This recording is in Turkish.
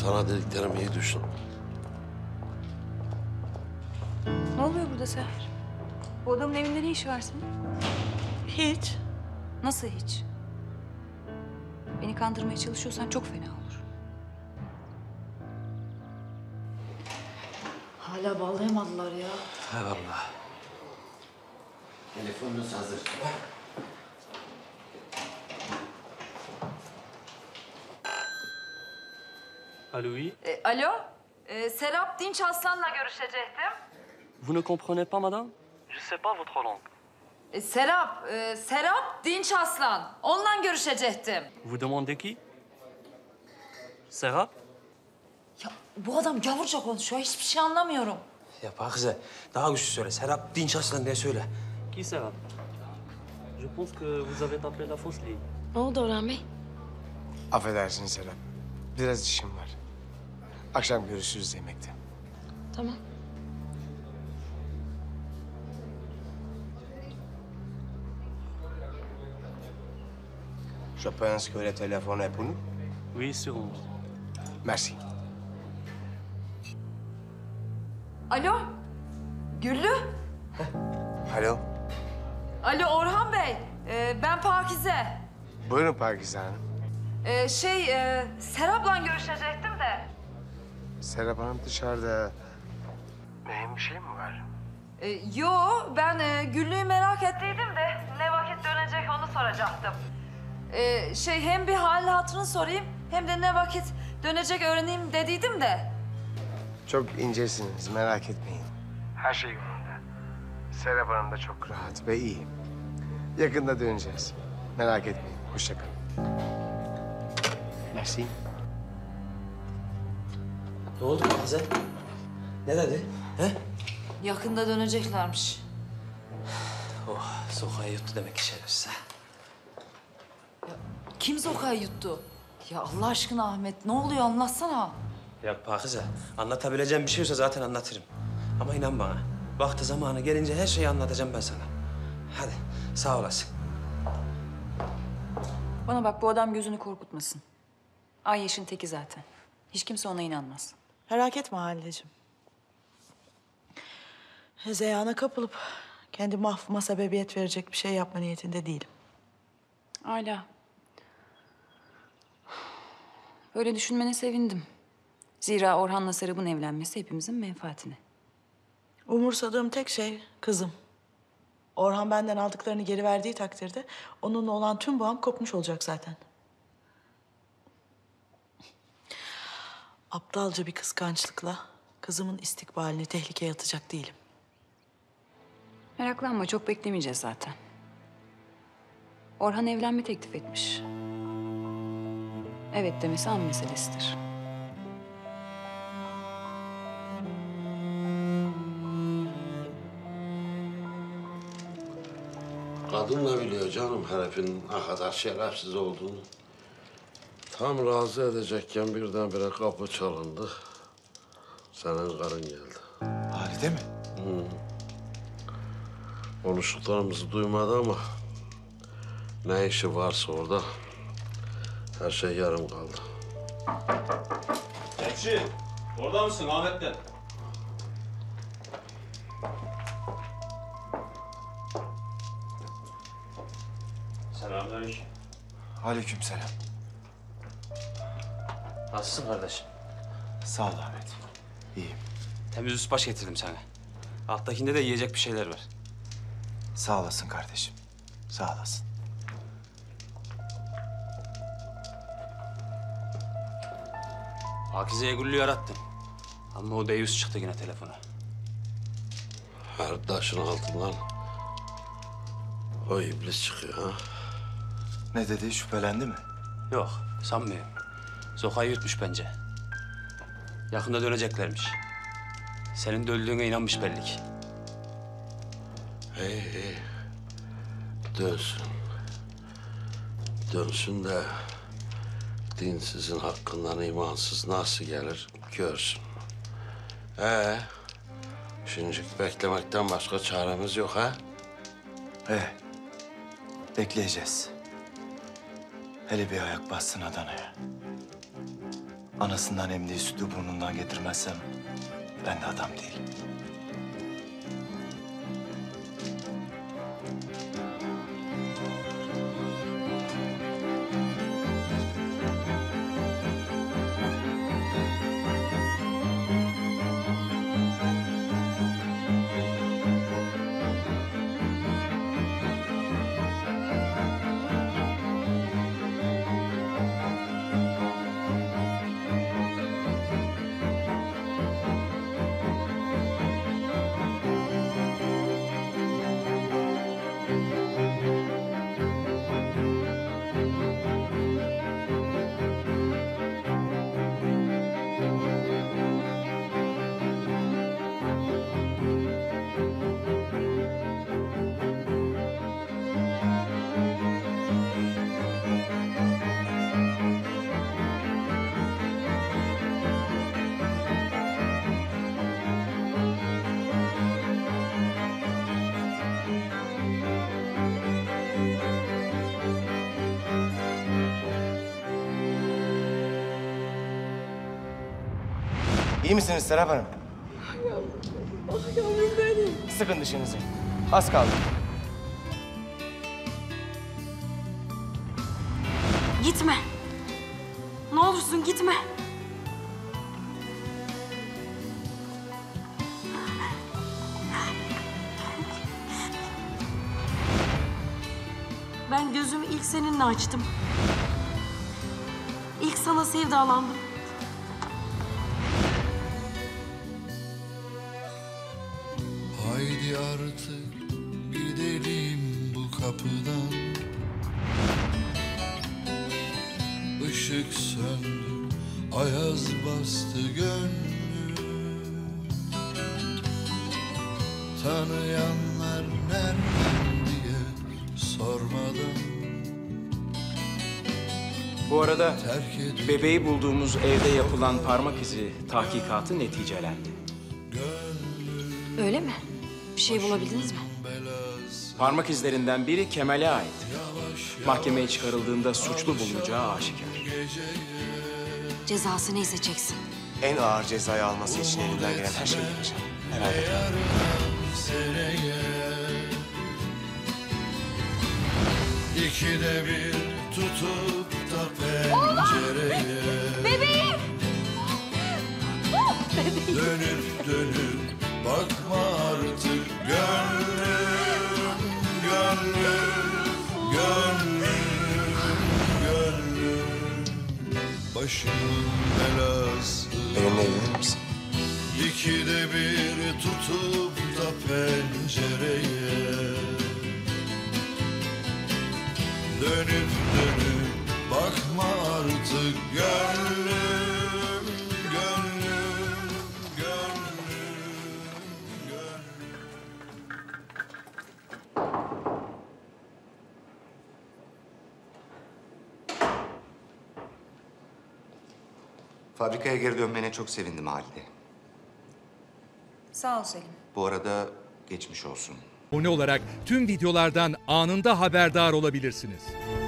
Sana dediklerimi iyi düşün. Ne oluyor burada Seher? Bu adamın evinde ne işi var senin? Hiç. Nasıl hiç? Beni kandırmaya çalışıyorsan çok fena olur. Hala bağlayamadılar ya. Eyvallah. Telefonunuz hazır. Allô, oui? Alo, Serap Dinç Aslan'la görüşecektim. Vous ne comprenez pas, madame? Je sais pas votre langue. Serap Dinç Aslan. Onunla görüşecektim. Vous demandez qui? Serap? Ya bu adam gavurca konuşuyor, hiçbir şey anlamıyorum. Ya Pakize, daha güçlü söyle. Serap Dinç Aslan diye söyle. Qui Serap? Je pense que vous avez appelé la fausse ligne. Ne oldu Orhan Bey? Affedersin Serap. Biraz işim var. Akşam görüşürüz yemekte. Tamam. Je pense que le téléphone est pour nous. Oui, sur 11. Merci. Alo, Güllü. Alo. Alo Orhan Bey, ben Pakize. Buyurun Pakize Hanım. Serap'la görüşecektim de. Serap Hanım dışarıda. Mühim bir şey mi var? Yo, ben Güllü'yü merak ettiydim de ne vakit dönecek onu soracaktım. Hem bir hal hatırını sorayım hem de ne vakit dönecek öğreneyim dediydim de. Çok incesiniz, merak etmeyin. Her şey yolunda. Serap Hanım da çok rahat ve iyi. Yakında döneceğiz. Merak etmeyin, hoşça kalın. Merci. Ne oldu Pakize? Ne dedi? He? Yakında döneceklermiş. Oh, sokağa yuttu demek ki şerefsiz ha. Kim Zoka'yı yuttu? Ya Allah aşkına Ahmet ne oluyor anlatsana. Ya Pakize, anlatabileceğim bir şey olsa zaten anlatırım. Ama inan bana, vakti zamanı gelince her şeyi anlatacağım ben sana. Hadi, sağ olasın. Bana bak bu adam gözünü korkutmasın. Ay yaşın teki zaten. Hiç kimse ona inanmaz. Merak etme Halileciğim. Hezeyana kapılıp kendi mahvıma sebebiyet verecek bir şey yapma niyetinde değilim. Hala. Öyle düşünmene sevindim. Zira Orhan'la Serap'ın evlenmesi hepimizin menfaatine. Umursadığım tek şey kızım. Orhan benden aldıklarını geri verdiği takdirde onunla olan tüm bağım kopmuş olacak zaten. Aptalca bir kıskançlıkla kızımın istikbalini tehlikeye atacak değilim. Meraklanma çok beklemeyeceğiz zaten. Orhan evlenme teklif etmiş. Evet demesi an meselesidir. Kadın da biliyor canım herifin ne kadar şerefsiz olduğunu. Tam razı edecekken birdenbire kapı çalındı. Senin karın geldi. Halide mi? Konuştuklarımızı duymadı ama ne işi varsa orada her şey yarım kaldı. Ekşi, orada mısın Ahmet'ten? Selamünaleyküm. Aleykümselam. Nasılsın kardeşim? Sağ ol Ahmet. İyiyim. Temiz üst baş getirdim sana. Alttakinde de yiyecek bir şeyler var. Sağ olasın kardeşim. Sağ olasın. Pakize'ye Güllü'yü arattım. Ama o deyyus çıktı yine telefona. Her taşın altından o iblis çıkıyor ha. Ne dedi, şüphelendi mi? Yok, sanmıyorum. Zoka'yı yutmuş bence. Yakında döneceklermiş. Senin de öldüğüne inanmış belli ki. İyi. Dönsün. Dönsün de dinsizin hakkından imansız nasıl gelir görsün. Şimdi beklemekten başka çaremiz yok ha? Bekleyeceğiz. Hele bir ayak bassın Adana'ya. anasından emdiği sütü burnundan getirmezsem ben de adam değilim. İyi misiniz Serap Hanım? Yavrum benim. Sıkın dişinizi. Az kaldı. Gitme. Ne olursun gitme. Ben gözümü ilk seninle açtım. İlk sana sevdalandım. Haydi artık gidelim bu kapıdan. Işık söndü, ayaz bastı gönlüm. Tanıyanlar nereden diye sormadan. Bu arada bebeği bulduğumuz evde yapılan parmak izi tahkikatı neticelendi. Öyle mi? Bir şey bulabildiniz mi? Parmak izlerinden biri Kemal'e ait. Mahkemeye çıkarıldığında suçlu bulunacağı aşikar. Cezası neyse çeksin. En ağır cezayı alması için elimden gelen her şeyi yapacağım. Merak etme. İkide bir tutup da pencereye. Bebeğim! Dönüp dönüp bakma artık gönlüm, gönlüm, gönlüm, gönlüm. Başımın belası. Benimle evlenir misin? İkide bir tutup da pencereye. Dönüp dönüp bakma artık gönlüm, gönlüm, gönlüm, gönlüm. Fabrikaya geri dönmene çok sevindim Halide. Sağ ol Selim. Bu arada geçmiş olsun. Abone olarak tüm videolardan anında haberdar olabilirsiniz.